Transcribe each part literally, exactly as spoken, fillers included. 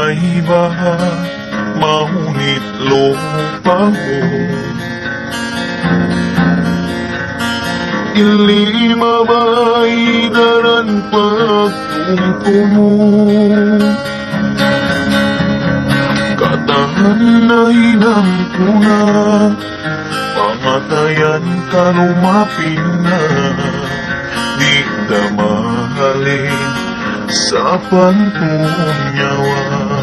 may baha, mahunit lupa mo. Ilima ba'y daran pagtungtungo, katahan na hinang kuna, pamatayan ka lumapin na, di ka mahalin sa pantunyawa.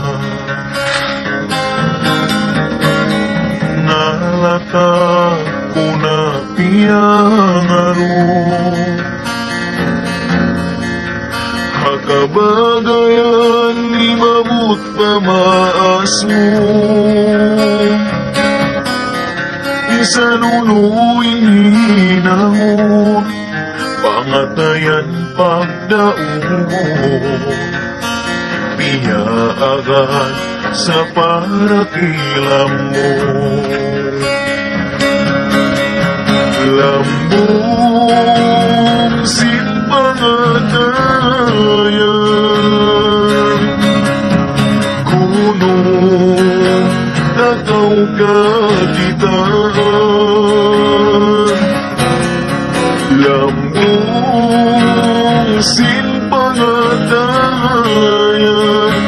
Nalata ko na piyangaro, hakabagayan limabot pamaas mo, isanunuin hinahon, pangatayan pagdaon, piyaagan sa parakilam mo. Lambong sinpangatayan, kuno takaw kagitaan. Lambong sinpangatayan,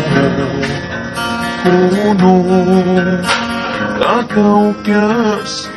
kuno, kuno takaw kas